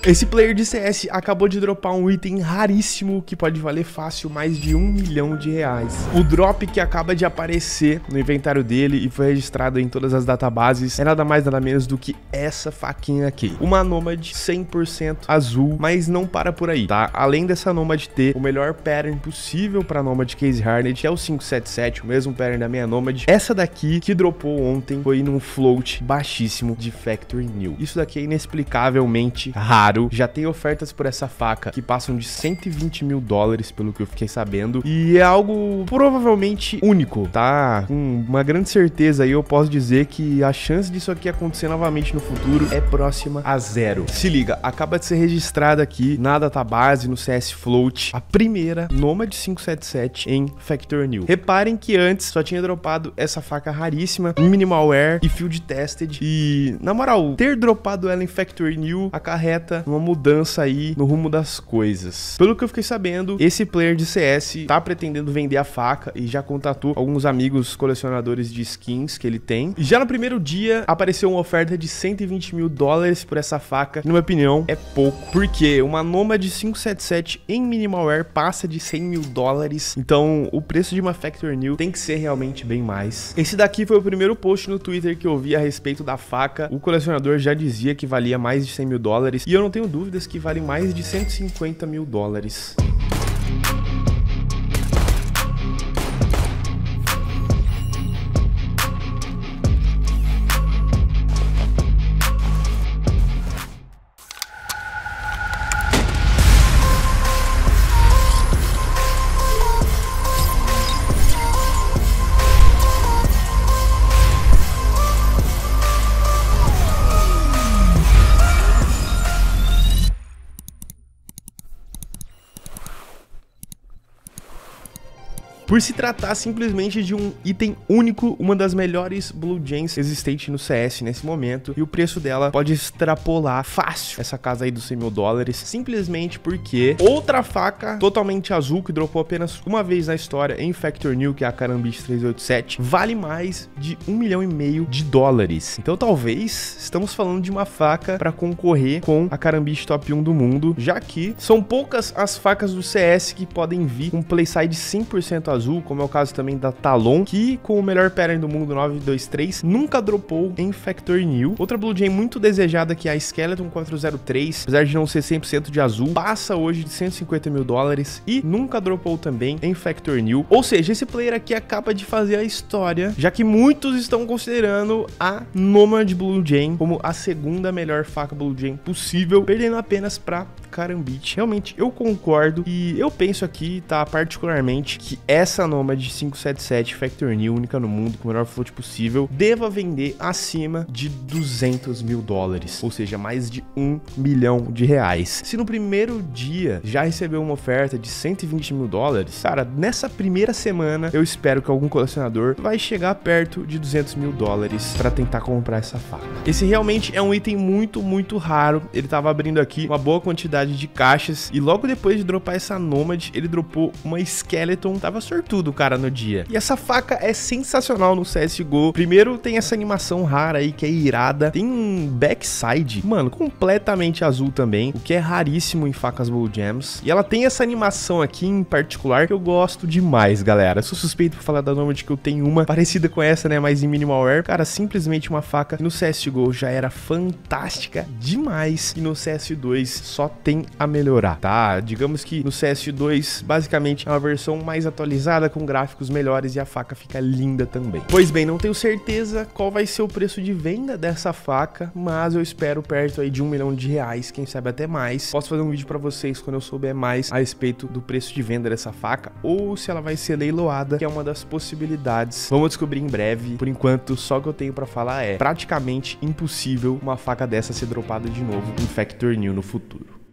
Esse player de CS acabou de dropar um item raríssimo que pode valer fácil mais de 1 milhão de reais. O drop que acaba de aparecer no inventário dele e foi registrado em todas as databases é nada mais nada menos do que essa faquinha aqui. Uma Nomad 100% azul, mas não para por aí, tá? Além dessa Nomad ter o melhor pattern possível para Nomad Case Hardened, que é o 577, o mesmo pattern da minha Nomad, essa daqui que dropou ontem foi num float baixíssimo de Factory New. Isso daqui é inexplicavelmente raro. Já tem ofertas por essa faca que passam de 120 mil dólares, pelo que eu fiquei sabendo, e é algo provavelmente único, tá? Com uma grande certeza aí eu posso dizer que a chance disso aqui acontecer novamente no futuro é próxima a zero. Se liga, acaba de ser registrada aqui na database, no CS Float, a primeira Nomad 577 em Factory New. Reparem que antes só tinha dropado essa faca raríssima em Minimal Wear e Field Tested, e na moral, ter dropado ela em Factory New acarreta uma mudança aí no rumo das coisas. Pelo que eu fiquei sabendo, esse player de CS tá pretendendo vender a faca e já contatou alguns amigos colecionadores de skins que ele tem. E já no primeiro dia apareceu uma oferta de 120 mil dólares por essa faca. Na minha opinião, é pouco, porque uma Nomad 577 em Minimal Wear passa de 100 mil dólares. Então o preço de uma Factory New tem que ser realmente bem mais. Esse daqui foi o primeiro post no Twitter que eu vi a respeito da faca. O colecionador já dizia que valia mais de 100 mil dólares, e eu não tenho dúvidas que vale mais de 150 mil dólares. Por se tratar simplesmente de um item único, uma das melhores Blue Gems existentes no CS nesse momento, e o preço dela pode extrapolar fácil essa casa aí dos 100 mil dólares, simplesmente porque outra faca totalmente azul que dropou apenas uma vez na história em Factory New, que é a Karambit 387, vale mais de 1,5 milhão de dólares. Então talvez estamos falando de uma faca para concorrer com a Karambit Top 1 do mundo, já que são poucas as facas do CS que podem vir com playside 100% azul, como é o caso também da Talon, que com o melhor pattern do mundo 923 nunca dropou em Factory New. Outra Blue Gem muito desejada, que é a Skeleton 403, apesar de não ser 100% de azul, passa hoje de 150 mil dólares e nunca dropou também em Factory New. Ou seja, esse player aqui acaba de fazer a história, já que muitos estão considerando a Nomad Blue Gem como a segunda melhor faca Blue Gem possível, perdendo apenas para Karambit. Realmente eu concordo, e eu penso aqui, tá, particularmente, que essa Nomad 577 Factory New, única no mundo, com o melhor float possível, deva vender acima de 200 mil dólares, ou seja, mais de 1 milhão de reais. Se no primeiro dia já recebeu uma oferta de 120 mil dólares, cara, nessa primeira semana eu espero que algum colecionador vai chegar perto de 200 mil dólares para tentar comprar essa faca. Esse realmente é um item muito raro. Ele tava abrindo aqui uma boa quantidade de caixas, e logo depois de dropar essa Nomad, ele dropou uma Skeleton. Tava sortudo, cara, no dia. E essa faca é sensacional no CSGO. Primeiro tem essa animação rara aí, que é irada. Tem um backside, mano, completamente azul também, o que é raríssimo em facas Blue Gems. E ela tem essa animação aqui em particular que eu gosto demais, galera. Eu sou suspeito por falar da Nomad, que eu tenho uma parecida com essa, né, mas em Minimal Wear. Cara, simplesmente uma faca que no CSGO já era fantástica demais, e no CS2 só tem a melhorar, tá? Digamos que no CS2 basicamente é uma versão mais atualizada, com gráficos melhores, e a faca fica linda também. Pois bem, não tenho certeza qual vai ser o preço de venda dessa faca, mas eu espero perto aí de 1 milhão de reais, quem sabe até mais. Posso fazer um vídeo pra vocês quando eu souber mais a respeito do preço de venda dessa faca, ou se ela vai ser leiloada, que é uma das possibilidades. Vamos descobrir em breve. Por enquanto, só o que eu tenho pra falar é praticamente impossível uma faca dessa ser dropada de novo em Factory New no futuro.